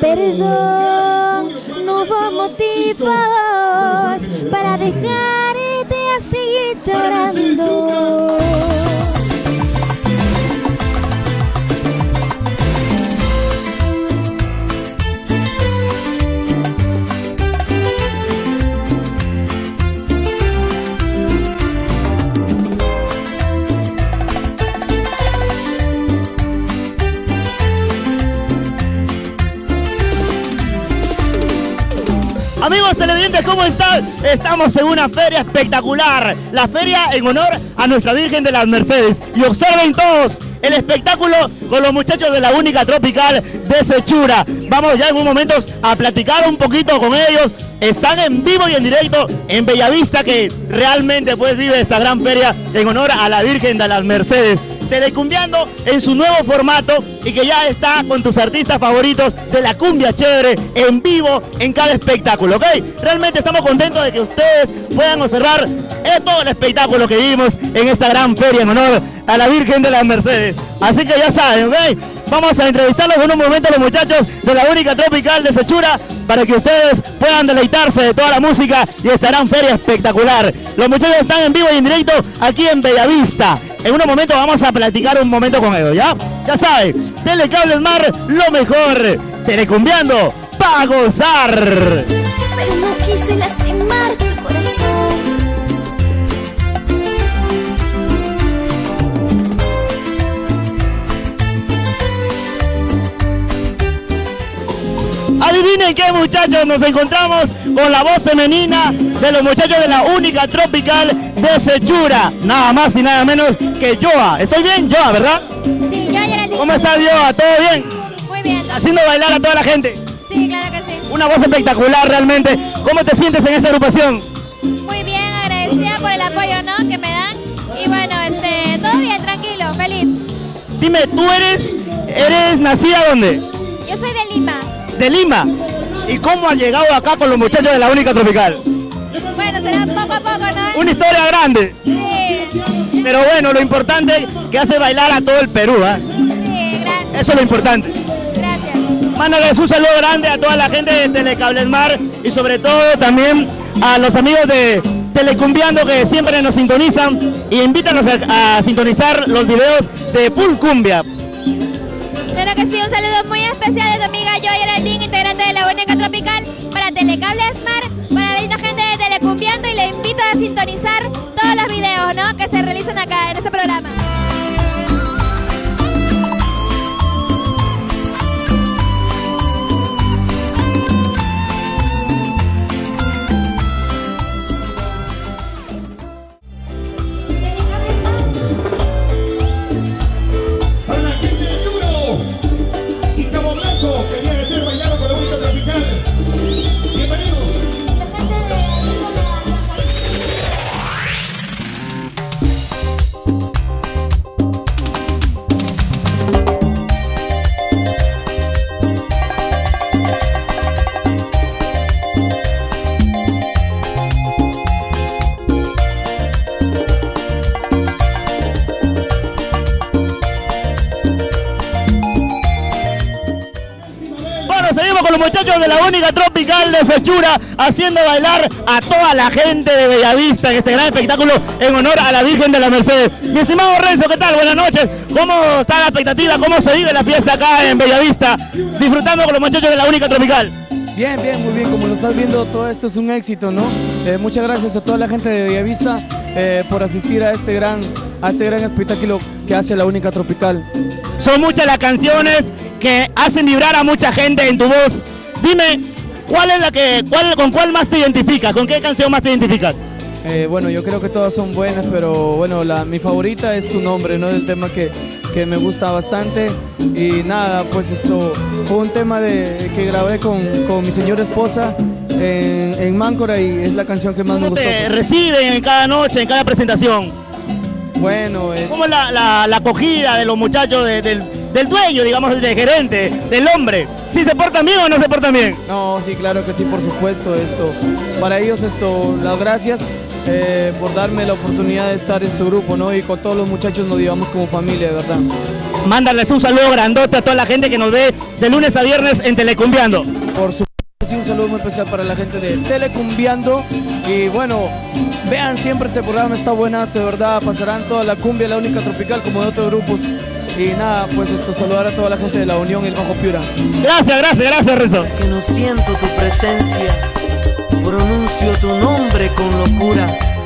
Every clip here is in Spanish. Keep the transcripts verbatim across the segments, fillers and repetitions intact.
perdón, no hubo motivos para dejarte así llorando. Amigos televidentes, ¿cómo están? Estamos en una feria espectacular, la feria en honor a nuestra Virgen de las Mercedes. Y observen todos el espectáculo con los muchachos de la Única Tropical de Sechura. Vamos ya en un momento a platicar un poquito con ellos. Están en vivo y en directo en Bellavista, que realmente pues vive esta gran feria en honor a la Virgen de las Mercedes. Telecumbiando en su nuevo formato y que ya está con tus artistas favoritos de la cumbia chévere en vivo en cada espectáculo, ¿ok? Realmente estamos contentos de que ustedes puedan observar eh, todo el espectáculo que vivimos en esta gran feria en honor a la Virgen de las Mercedes. Así que ya saben, ¿ok? Vamos a entrevistarlos en un momento a los muchachos de la Única Tropical de Sechura para que ustedes puedan deleitarse de toda la música y estará en feria espectacular. Los muchachos están en vivo y en directo aquí en Bellavista. En unos momentos vamos a platicar un momento con ellos, ¿ya? Ya saben, Telecable Smart, lo mejor. Telecumbiando para gozar. Pero no quise lastimar tu corazón. Adivinen qué, muchachos, nos encontramos con la voz femenina de los muchachos de la Única Tropical de Sechura. Nada más y nada menos que Joa. ¿Estoy bien, Joa, verdad? Sí, yo era el... ¿Cómo estás, Joa? ¿Todo bien? Muy bien. Haciendo bailar a toda la gente. Sí, claro que sí. Una voz espectacular realmente. ¿Cómo te sientes en esta agrupación? Muy bien, agradecida por el apoyo, ¿no?, que me dan. Y bueno, este, todo bien, tranquilo, feliz. Dime, ¿tú eres, eres nacida dónde? Yo soy de Lima. De Lima. ¿Y cómo has llegado acá con los muchachos de la Única Tropical? Bueno, será poco a poco, ¿no? Una historia grande. Sí. Pero bueno, lo importante es que hace bailar a todo el Perú, ¿eh? Sí, gracias. Eso es lo importante. Gracias. Mándales un saludo grande a toda la gente de Telecable Smart y sobre todo también a los amigos de Telecumbiando que siempre nos sintonizan y invítanos a, a sintonizar los videos de Full Cumbia. Claro que sí, un saludo muy especial de tu amiga Joy Geraldine, integrante de la Única Tropical, para Telecable Smart, para la linda gente de Telecumbiando, y le invito a sintonizar todos los videos, ¿no?, que se realizan acá en este programa. Seguimos con los muchachos de la Única Tropical de Sechura haciendo bailar a toda la gente de Bellavista en este gran espectáculo en honor a la Virgen de la Mercedes. Mi estimado Renzo, ¿qué tal? Buenas noches. ¿Cómo está la expectativa? ¿Cómo se vive la fiesta acá en Bellavista? Disfrutando con los muchachos de la Única Tropical. Bien, bien, muy bien. Como lo estás viendo, todo esto es un éxito, ¿no? Eh, muchas gracias a toda la gente de Bellavista eh, por asistir a este gran, a este gran espectáculo que hace la Única Tropical. Son muchas las canciones que hacen vibrar a mucha gente en tu voz. Dime, ¿cuál es la que, cuál, con cuál más te identificas? ¿Con qué canción más te identificas? Eh, bueno, yo creo que todas son buenas, pero bueno, la, mi favorita es Tu Nombre, ¿no? El tema que, que me gusta bastante. Y nada, pues esto fue un tema de, que grabé con, con mi señora esposa en, en Máncora, y es la canción que más me gustó. ¿Cómo te reciben en cada noche, en cada presentación? Bueno, es... ¿Cómo es la, la, la acogida de los muchachos, de, del, del dueño, digamos, del gerente, del hombre? ¿Sí se portan bien o no se portan bien? No, sí, claro que sí, por supuesto. Esto, para ellos esto, las gracias. eh, por darme la oportunidad de estar en su grupo, ¿no? Y con todos los muchachos nos llevamos como familia, de verdad. Mándales un saludo grandote a toda la gente que nos ve de lunes a viernes en Telecumbiando. Por supuesto, sí, un saludo muy especial para la gente de Telecumbiando. Y bueno, vean siempre este programa, está buenazo, de verdad. Pasarán toda la cumbia, la única tropical, como de otros grupos. Y nada, pues esto, saludar a toda la gente de La Unión y el Bajo Piura. Gracias, gracias, gracias, Renzo. Que no siento tu presencia, pronuncio tu nombre con locura.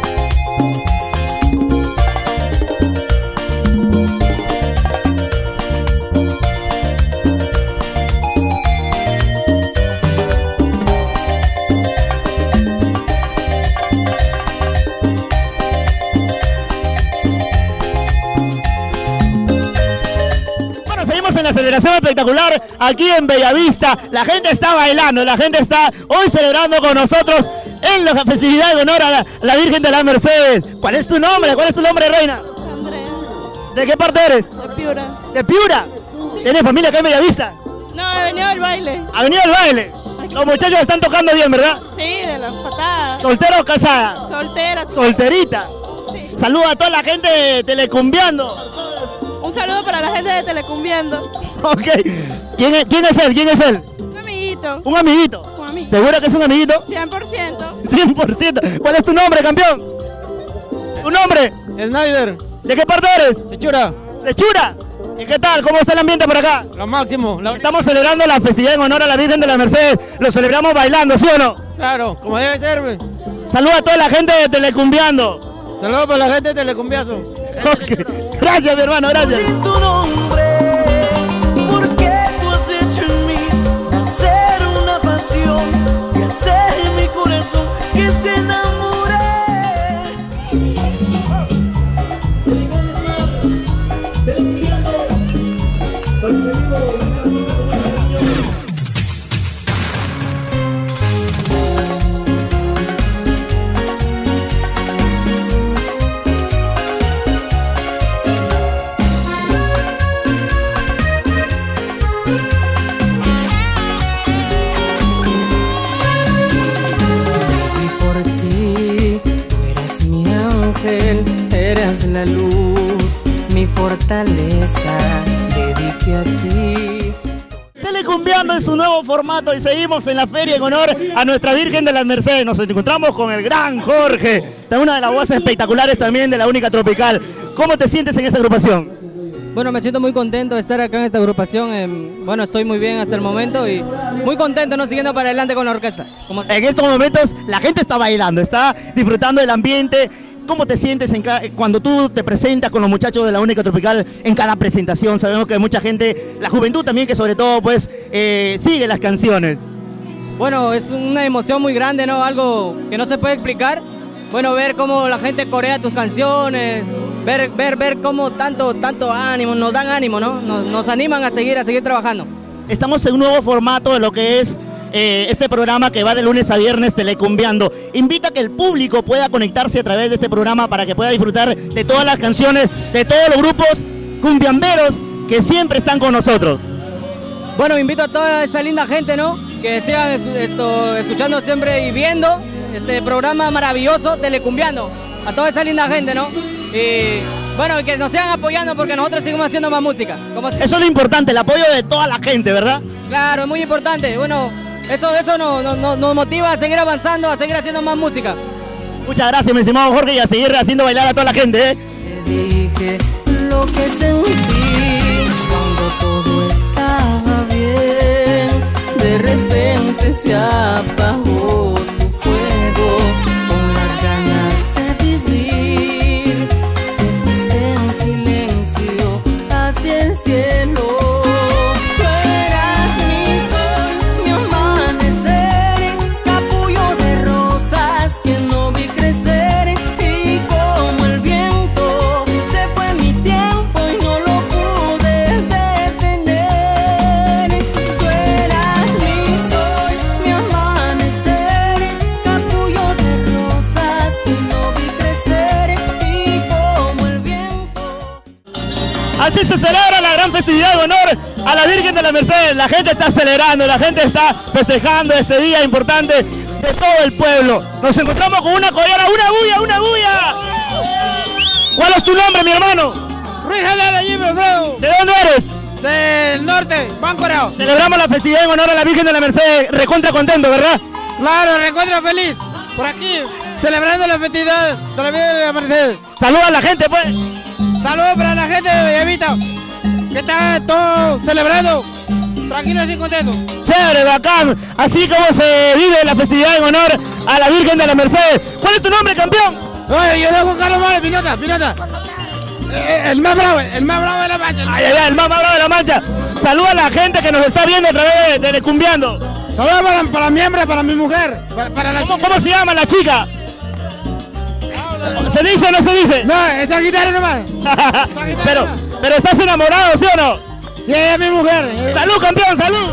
En la celebración espectacular aquí en Bellavista, la gente está bailando, la gente está hoy celebrando con nosotros en la festividad de honor a la, la Virgen de las Mercedes. ¿Cuál es tu nombre? ¿Cuál es tu nombre, reina? Andrea. ¿De qué parte eres? De Piura. ¿De Piura? ¿Tienes familia acá en Bellavista? No, he venido al baile. ¿Ha venido al baile? Los muchachos están tocando bien, ¿verdad? Sí, de las patadas. ¿Soltera o casada? Soltera. Solterita. Sí. Saluda a toda la gente de Telecumbiando. Un saludo para la gente de Telecumbiando. Ok. ¿Quién es, quién es él? ¿Quién es él? Un amiguito. ¿Un amiguito? Un amigo. ¿Seguro que es un amiguito? cien por ciento. cien por ciento. ¿Cuál es tu nombre, campeón? ¿Tu nombre? Snyder. ¿De qué parte eres? De Chura. ¿De Chura? ¿Y qué tal? ¿Cómo está el ambiente por acá? Lo máximo. La... Estamos celebrando la festividad en honor a la Virgen de las Mercedes. Lo celebramos bailando, ¿sí o no? Claro, como debe ser. Saluda a toda la gente de Telecumbiando. Saludos para la gente de Telecumbiazo. Okay. Gracias, mi hermano, gracias. Tu nombre, porque tú has hecho en mí nacer una pasión y hacer mi corazón que se enamore. Eres la luz, mi fortaleza, dediqué a ti. Telecumbiando es un nuevo formato y seguimos en la feria en honor a nuestra Virgen de las Mercedes. Nos encontramos con el gran Jorge, una de las voces espectaculares también de la única tropical. ¿Cómo te sientes en esta agrupación? Bueno, me siento muy contento de estar acá en esta agrupación. Eh, bueno, estoy muy bien hasta el momento y muy contento, ¿no? Siguiendo para adelante con la orquesta. Como en estos momentos la gente está bailando, está disfrutando del ambiente. ¿Cómo te sientes en cada, cuando tú te presentas con los muchachos de la única tropical en cada presentación? Sabemos que hay mucha gente, la juventud también, que sobre todo pues eh, sigue las canciones. Bueno, es una emoción muy grande, ¿no? Algo que no se puede explicar. Bueno, ver cómo la gente corea tus canciones, ver, ver, ver cómo tanto, tanto ánimo, nos dan ánimo, ¿no? Nos, nos animan a seguir, a seguir trabajando. Estamos en un nuevo formato de lo que es Eh, este programa que va de lunes a viernes, Telecumbiando. Invita a que el público pueda conectarse a través de este programa para que pueda disfrutar de todas las canciones, de todos los grupos cumbiamberos que siempre están con nosotros. Bueno, invito a toda esa linda gente, ¿no? Que sigan esto, escuchando siempre y viendo este programa maravilloso, Telecumbiando. A toda esa linda gente, ¿no? Y bueno, que nos sigan apoyando porque nosotros seguimos haciendo más música. ¿Cómo se... Eso es lo importante, el apoyo de toda la gente, ¿verdad? Claro, es muy importante. Bueno, Eso, eso nos, nos, nos motiva a seguir avanzando, a seguir haciendo más música. Muchas gracias, mi estimado Jorge, y a seguir haciendo bailar a toda la gente, ¿eh? Te dije lo que sentí cuando todo estaba bien. De repente se apagó tu fuego con las ganas de vivir. Te fuiste en silencio hacia el cielo. Así se celebra la gran festividad de honor a la Virgen de las Mercedes. La gente está celebrando, la gente está festejando este día importante. de todo el pueblo. Nos encontramos con una collera, una bulla, una bulla. ¿Cuál es tu nombre, mi hermano? Ruiz Jalera, Jimmy Alfredo. ¿De dónde eres? Del norte, Bancorao. Celebramos la festividad en honor a la Virgen de la Merced, recontra contento, ¿verdad? Claro, recuerda feliz. Por aquí, celebrando la festividad de la Virgen de la Merced. Saluda a la gente, pues. Saludos para la gente de Bellavista, que está todo celebrando, tranquilos y contentos. Chévere, bacán. Así como se vive la festividad en honor a la Virgen de la Merced. ¿Cuál es tu nombre, campeón? Oye, yo soy Juan Carlos Márez, Pinota, Pinota. Eh, el más bravo, el más bravo de la mancha. Ay, ay, ay, el más bravo de la mancha. Saluda a la gente que nos está viendo a través de Telecumbiando. Saludos para, para mi hembra, para mi mujer, para, para la ¿Cómo, chica. ¿Cómo se llama la chica? ¿Se dice o no se dice? No, esa guitarra nomás. pero, pero estás enamorado, ¿sí o no? Sí, ella es mi mujer. ¡Salud, campeón, salud!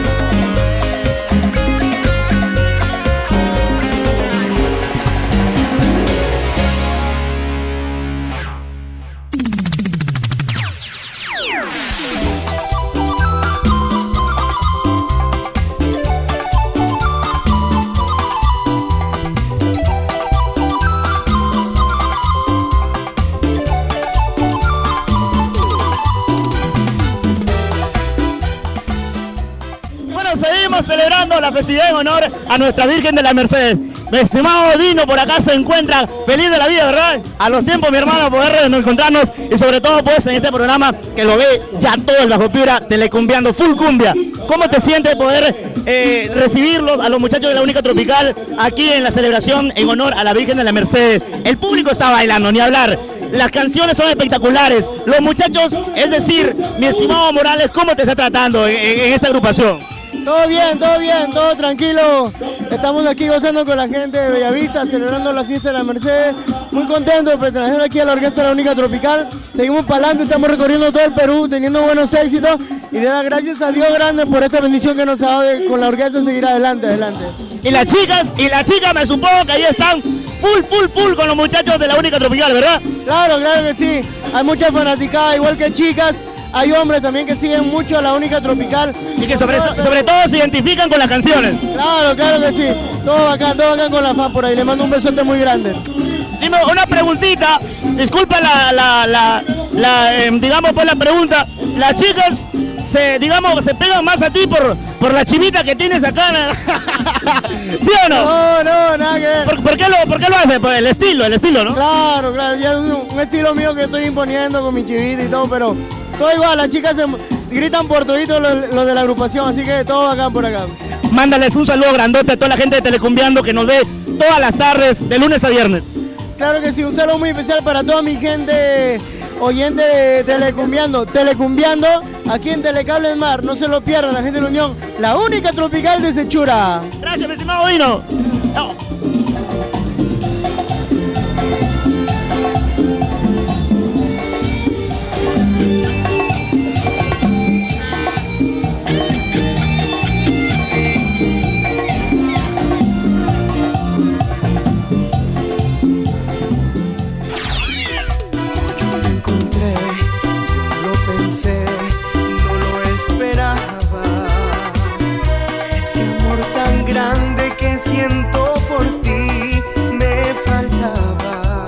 Seguimos celebrando la festividad en honor a nuestra Virgen de la Mercedes. Mi estimado Dino por acá se encuentra feliz de la vida, ¿verdad? A los tiempos, mi hermano, poder encontrarnos y sobre todo pues en este programa que lo ve ya todo el Bajo Piura, Telecumbiando, full cumbia. ¿Cómo te sientes poder eh, recibirlos a los muchachos de la Única Tropical aquí en la celebración en honor a la Virgen de la Mercedes? El público está bailando, ni hablar. Las canciones son espectaculares. Los muchachos, es decir, mi estimado Morales, ¿cómo te está tratando en, en, en esta agrupación? Todo bien, todo bien, todo tranquilo. Estamos aquí gozando con la gente de Bellavista, celebrando la fiesta de la Mercedes. Muy contentos de pertenecer aquí a la Orquesta de la Única Tropical. Seguimos para adelante, estamos recorriendo todo el Perú, teniendo buenos éxitos. Y de dar gracias a Dios grande por esta bendición que nos ha dado de, con la orquesta seguir adelante, adelante. Y las chicas, y las chicas me supongo que ahí están full, full, full con los muchachos de la Única Tropical, ¿verdad? Claro, claro que sí. Hay muchas fanaticadas, igual que chicas. Hay hombres también que siguen mucho a la Única Tropical. Y que sobre, so, sobre todo se identifican con las canciones. Claro, claro que sí. Todo bacán, todo bacán con la fan por ahí. Le mando un besote muy grande. Dime una preguntita. Disculpa la, la, la, la eh, digamos pues la pregunta. Las chicas se, digamos, se pegan más a ti por, por la chimita que tienes acá. ¿Sí o no? No, no, nada que ver. ¿Por, por, qué, lo, ¿Por qué lo hace? Por el estilo, el estilo, ¿no? Claro, claro. Ya es un, un estilo mío que estoy imponiendo con mi chivita y todo, pero todo igual. Las chicas se gritan por todito los, los de la agrupación, así que todo bacán por acá. Mándales un saludo grandote a toda la gente de Telecumbiando que nos ve todas las tardes, de lunes a viernes. Claro que sí, un saludo muy especial para toda mi gente oyente de Telecumbiando. Telecumbiando, aquí en Telecable Mar, no se lo pierdan, la gente de la Unión, la Única Tropical de Sechura. Gracias, mi estimado Dino. No. Grande que siento por ti me faltaba.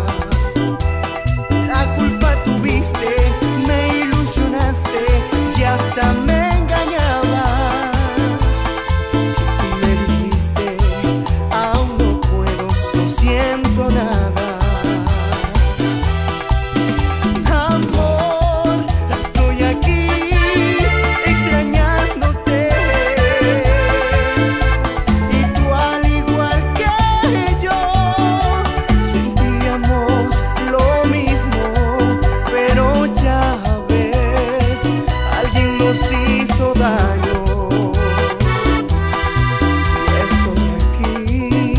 La culpa tuviste, me ilusionaste y hasta me engañabas. Me dijiste, aún no puedo, no siento nada. Amor, estoy aquí extrañándote. Hizo daño. Estoy aquí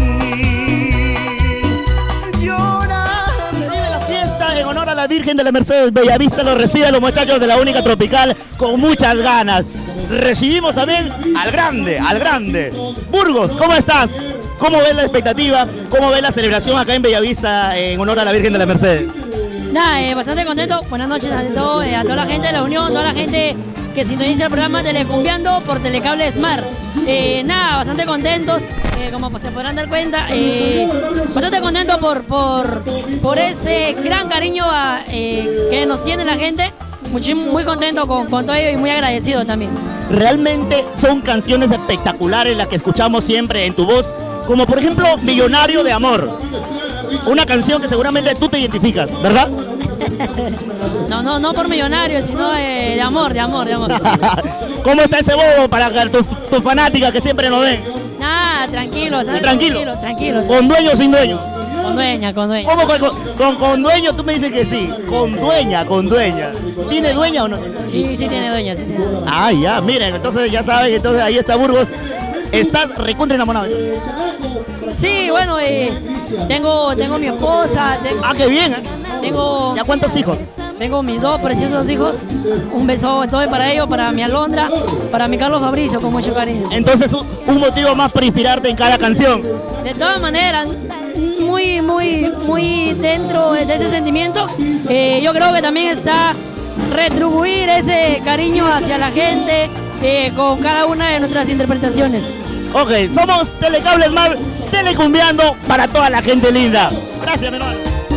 llorando. Se vive la fiesta en honor a la Virgen de la Mercedes. Bellavista lo recibe a los muchachos de la Única Tropical con muchas ganas. Recibimos también al grande, al grande. Burgos, ¿cómo estás? ¿Cómo ves la expectativa? ¿Cómo ves la celebración acá en Bellavista en honor a la Virgen de la Mercedes? Nada, eh, bastante contento. Buenas noches a todos, eh, a toda la gente de la Unión, toda la gente que sintoniza el programa Telecumbiando por Telecable Smart. Eh, nada, bastante contentos, eh, como se podrán dar cuenta, eh, bastante contentos por, por, por ese gran cariño a, eh, que nos tiene la gente. Muy, muy contento con, con todo ello y muy agradecido también. Realmente son canciones espectaculares las que escuchamos siempre en tu voz, como por ejemplo Millonario de Amor. Una canción que seguramente tú te identificas, ¿verdad? No, no, no por millonario, sino eh, de amor, de amor, de amor. ¿Cómo está ese bobo para tus, tus fanáticas que siempre nos ven? Nada, tranquilo, tranquilo, tranquilo, tranquilo. ¿Con dueño o sin dueño? Con dueña, con dueña. ¿Cómo con, con, con dueño? Tú me dices que sí. Con dueña, con dueña. ¿Tiene dueña o no? Sí, sí tiene dueña, sí tiene dueña. Ah, ya, miren, entonces ya saben, entonces ahí está Burgos. ¿Estás recontra enamorado? Sí, bueno, eh, tengo, tengo mi esposa. Tengo, ah, qué bien, ¿eh? Tengo... ¿Ya cuántos hijos? Tengo mis dos preciosos hijos. Un beso entonces para ellos, para mi Alondra, para mi Carlos Fabricio, con mucho cariño. Entonces, un, un motivo más para inspirarte en cada canción. De todas maneras, muy, muy, muy dentro de ese sentimiento, eh, yo creo que también está retribuir ese cariño hacia la gente eh, con cada una de nuestras interpretaciones. Ok, somos Telecable Smart, telecumbiando para toda la gente linda. Gracias, menor.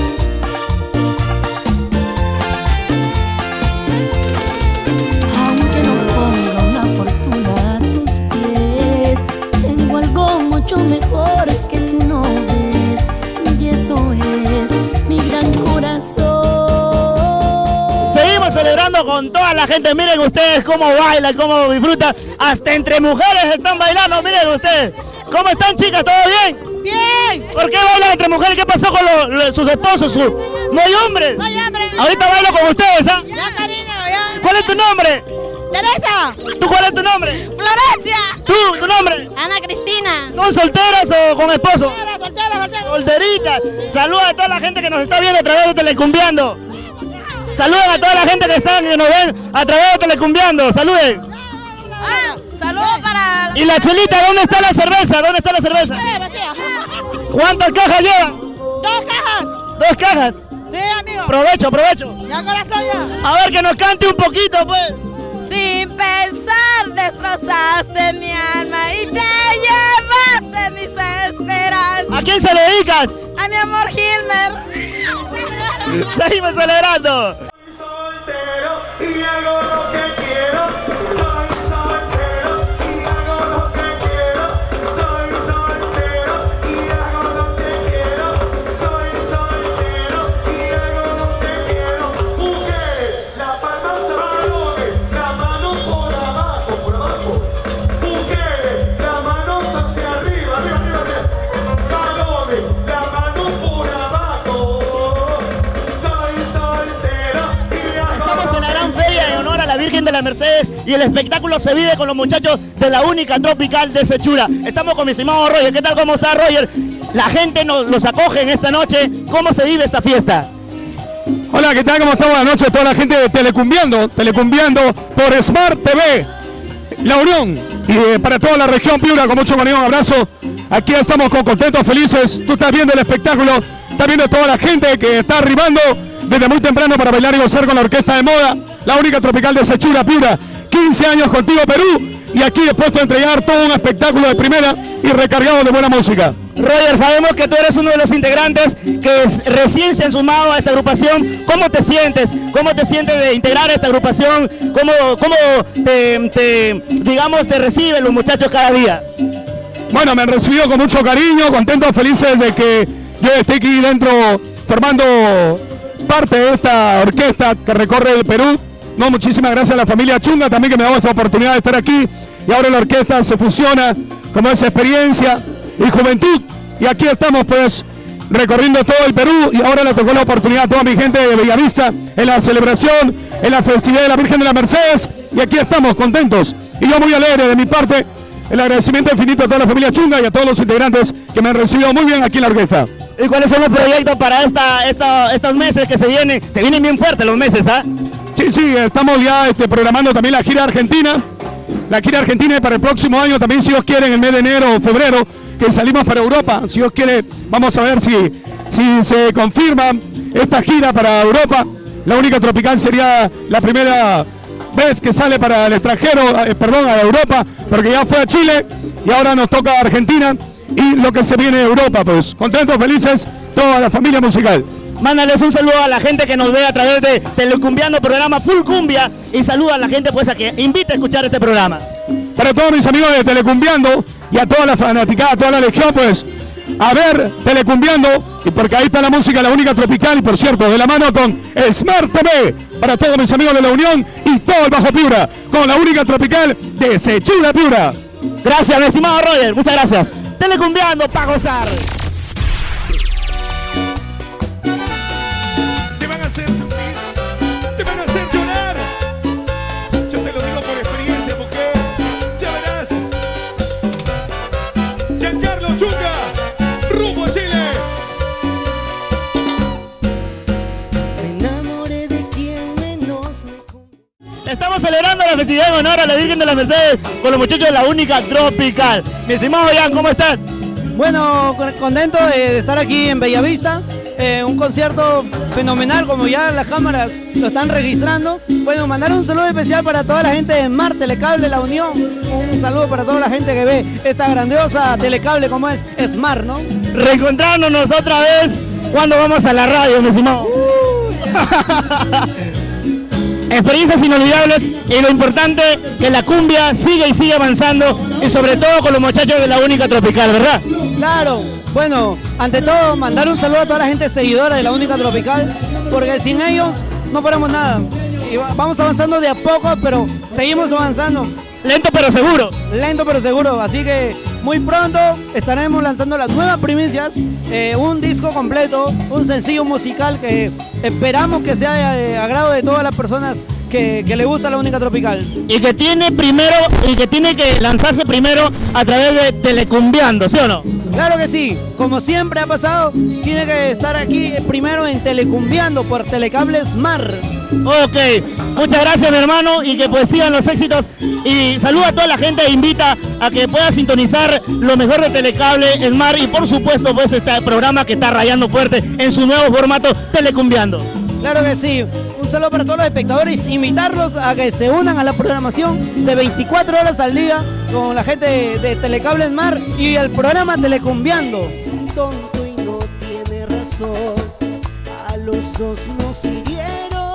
Aunque no ponga una fortuna a tus pies, tengo algo mucho mejor que tú no ves, y eso es mi gran corazón. Seguimos celebrando con toda la gente. Miren ustedes cómo bailan, cómo disfrutan. Hasta entre mujeres están bailando. Miren ustedes. ¿Cómo están, chicas? ¿Todo bien? Bien. ¿Por qué bailan entre mujeres? ¿Qué pasó con lo, lo, sus esposos? Su... ¿No hay hombres? No hay hombres. Ahorita bailo con ustedes, ¿ah? ¿eh? Ya, cariño, ya. ¿Cuál es tu nombre? Teresa. ¿Tú cuál es tu nombre? Florencia. ¿Tú? ¿Tu nombre? Ana Cristina. ¿Son solteras o con esposo? Soltera, soltera, soltera. Solterita. Saluda a toda la gente que nos está viendo a través de Telecumbiando. Saluden a toda la gente que están que nos ven a través de Telecumbiando. Saluden. Ah, saludos para... ¿Y la chelita? ¿Dónde está la cerveza? ¿Dónde está la cerveza? ¿Cuántas cajas llevan? Dos cajas. ¿Dos cajas? Sí, amigo. Provecho, provecho. Ya, corazón, ya. A ver, que nos cante un poquito, pues. Sin pensar destrozaste mi alma y te llevaste mis esperanzas. ¿A quién se le dedicas? A mi amor Gilmer. Seguimos celebrando. Soy soltero y hago lo que quiero. Soy soltero y hago lo que quiero. Soy soltero y hago lo que quiero. Soy soltero y hago lo que quiero. Mujer, la palma hacia arriba, la mano por abajo, por abajo. Mujer, la mano hacia arriba, arriba, arriba, arriba. Balones, la mano por abajo. Estamos en la gran feria en honor a la Virgen de la Mercedes y el espectáculo se vive con los muchachos de la única tropical de Sechura. Estamos con mi estimado Roger. ¿Qué tal? ¿Cómo está, Roger? La gente nos los acoge en esta noche. ¿Cómo se vive esta fiesta? Hola, ¿qué tal? ¿Cómo está? Buenas noches a toda la gente de Telecumbiando, Telecumbiando por Smart T V, La Unión y eh, para toda la región Piura, con mucho cariño, un abrazo. Aquí estamos con contentos, felices. Tú estás viendo el espectáculo, estás viendo toda la gente que está arribando desde muy temprano para bailar y gozar con la orquesta de moda, la única tropical de Sechura, Piura. quince años contigo, Perú, y aquí dispuesto a entregar todo un espectáculo de primera y recargado de buena música. Roger, sabemos que tú eres uno de los integrantes que es, recién se han sumado a esta agrupación. ¿Cómo te sientes? ¿Cómo te sientes de integrar a esta agrupación? ¿Cómo, cómo te, te, digamos, te reciben los muchachos cada día? Bueno, me han recibido con mucho cariño, contentos, felices de que yo esté aquí dentro formando parte de esta orquesta que recorre el Perú. No, muchísimas gracias a la familia Chunga también que me ha dado esta oportunidad de estar aquí. Y ahora la orquesta se fusiona como esa experiencia y juventud. Y aquí estamos pues recorriendo todo el Perú y ahora le tocó la oportunidad a toda mi gente de Bellavista en la celebración, en la festividad de la Virgen de la Mercedes. Y aquí estamos contentos. Y yo muy alegre de mi parte. El agradecimiento infinito a toda la familia Chunga y a todos los integrantes que me han recibido muy bien aquí en la orquesta. ¿Y cuáles son los proyectos para esta, esta, estos meses que se vienen? Se vienen bien fuertes los meses, ¿ah? Sí, sí, estamos ya este, programando también la gira argentina. La gira argentina y para el próximo año también, si Dios quiere, en el mes de enero o febrero, que salimos para Europa. Si Dios quiere, vamos a ver si, si se confirma esta gira para Europa. La única tropical sería la primera vez que sale para el extranjero, eh, perdón, a Europa, porque ya fue a Chile y ahora nos toca a Argentina y lo que se viene de Europa, pues contentos, felices, toda la familia musical. Mándales un saludo a la gente que nos ve a través de Telecumbiando, programa Full Cumbia, y saluda a la gente pues a que invite a escuchar este programa. Para todos mis amigos de Telecumbiando y a toda la fanaticada, a toda la legión, pues a ver Telecumbiando, y porque ahí está la música, la única tropical, y por cierto, de la mano con Smart T V, para todos mis amigos de la Unión y todo el Bajo Piura, con la única tropical de Sechura Piura. Gracias, mi estimado Roger, muchas gracias. Telecumbiando para gozar. Te van a hacer sentir, te van a hacer llorar. Yo te lo digo por experiencia, mujer. Ya verás. Giancarlo Chuca, rumbo a Chile. Estamos celebrando la festividad en honor a la Virgen de las Mercedes con los muchachos de la única tropical. Mi estimado Jan, ¿cómo estás? Bueno, contento de estar aquí en Bellavista, eh, un concierto fenomenal, como ya las cámaras lo están registrando. Bueno, mandar un saludo especial para toda la gente de Smart Telecable La Unión, un saludo para toda la gente que ve esta grandiosa telecable como es Smart, ¿no? Reencontrándonos otra vez cuando vamos a la radio, mi estimado. Uh. Experiencias inolvidables y lo importante que la cumbia sigue y sigue avanzando y sobre todo con los muchachos de la única tropical, ¿verdad? Claro, bueno, ante todo mandar un saludo a toda la gente seguidora de la única tropical, porque sin ellos no fuéramos nada. Y vamos avanzando de a poco, pero seguimos avanzando. Lento pero seguro. Lento pero seguro, así que muy pronto estaremos lanzando las nuevas primicias, eh, un disco completo, un sencillo musical que esperamos que sea de agrado de todas las personas que, que le gusta la única tropical. Y que tiene primero, y que tiene que lanzarse primero a través de Telecumbiando, ¿sí o no? Claro que sí, como siempre ha pasado, tiene que estar aquí primero en Telecumbiando por Telecable Smart. Ok, muchas gracias mi hermano y que pues sigan los éxitos y saluda a toda la gente e invita a que pueda sintonizar lo mejor de Telecable Smart y por supuesto pues este programa que está rayando fuerte en su nuevo formato Telecumbiando. Claro que sí, un saludo para todos los espectadores, invitarlos a que se unan a la programación de veinticuatro horas al día con la gente de, de Telecable Smart y el programa Telecumbiando. Es tonto y no tiene razón, a los dos nos hirieron.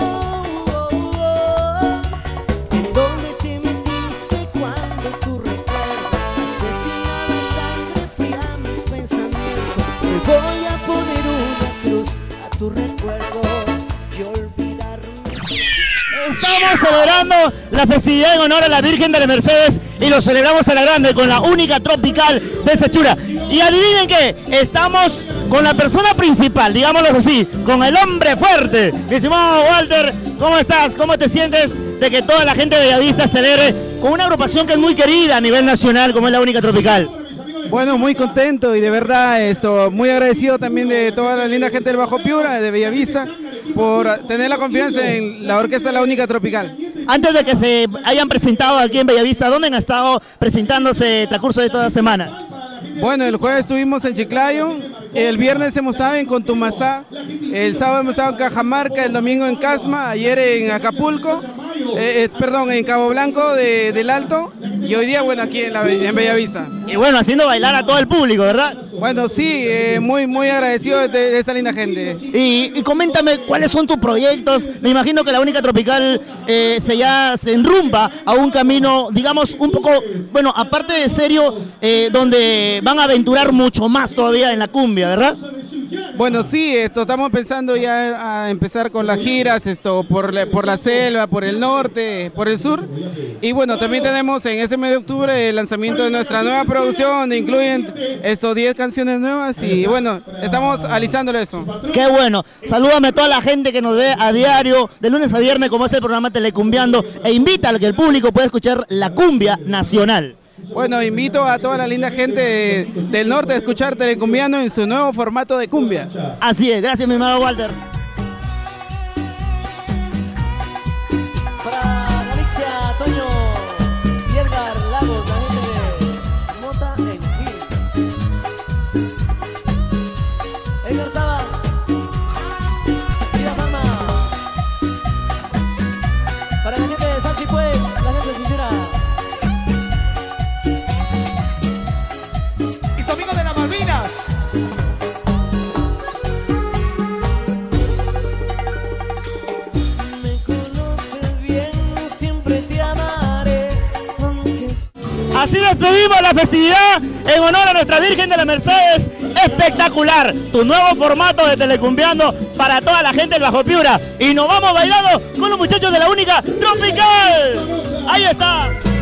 Voy a poner una cruz a tu recuerdo y olvidarme. Estamos celebrando la festividad en honor a la Virgen de las Mercedes y lo celebramos a la grande con la única tropical de Sechura. Y adivinen qué, estamos con la persona principal, digámoslo así, con el hombre fuerte. Mi estimado Walter, ¿cómo estás? ¿Cómo te sientes de que toda la gente de Bellavista celebre con una agrupación que es muy querida a nivel nacional como es la única tropical? Bueno, muy contento y de verdad esto, muy agradecido también de toda la linda gente del Bajo Piura, de Bellavista, por tener la confianza en la orquesta La Única Tropical. Antes de que se hayan presentado aquí en Bellavista, ¿dónde han estado presentándose el transcurso de toda la semana? Bueno, el jueves estuvimos en Chiclayo, el viernes hemos estado en Contumazá, el sábado hemos estado en Cajamarca, el domingo en Casma, ayer en Acapulco, eh, eh, perdón, en Cabo Blanco de, del Alto y hoy día, bueno, aquí en, la, en Bellavista. Y bueno, haciendo bailar a todo el público, ¿verdad? Bueno, sí, eh, muy, muy agradecido de, de esta linda gente. Y, y coméntame, ¿cuáles son tus proyectos? Me imagino que la única tropical eh, se ya se enrumba a un camino, digamos, un poco, bueno, aparte de serio, eh, donde van a aventurar mucho más todavía en la cumbia, ¿verdad? Bueno, sí, esto, estamos pensando ya a empezar con las giras, esto, por la, por la selva, por el norte, por el sur. Y bueno, también tenemos en este mes de octubre el lanzamiento de nuestra nueva producción, donde incluyen estos diez canciones nuevas y bueno, estamos alisándole eso. Qué bueno, salúdame a toda la gente que nos ve a diario, de lunes a viernes, como es el programa Telecumbiando, e invita a que el público pueda escuchar la cumbia nacional. Bueno, invito a toda la linda gente de, del norte a escuchar Telecumbiando en su nuevo formato de cumbia. Así es, gracias mi hermano Walter. Para Alexia, Toño y Edgar Lagos, la gente de Mota en Gil. Edgar Saba, Vida Mama. Para la gente de Salsi Puebla. Así despedimos la festividad en honor a nuestra Virgen de la Mercedes. Espectacular, tu nuevo formato de Telecumbiando para toda la gente del Bajo Piura. Y nos vamos bailando con los muchachos de la Única Tropical. Ahí está.